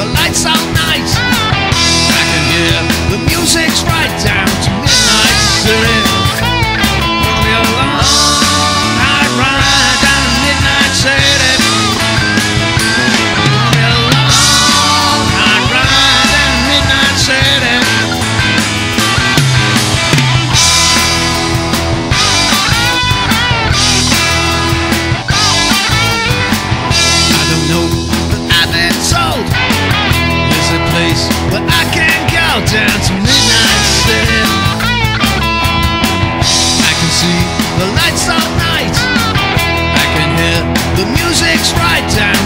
the lights all night. I can hear the music's right down to midnight city. It'll be a long night ride down to midnight city. It'll be a long night ride down to midnight city. I don't know, but I've been told there's a place where I can go down to midnight city. I can see the lights all night. I can hear the music's right down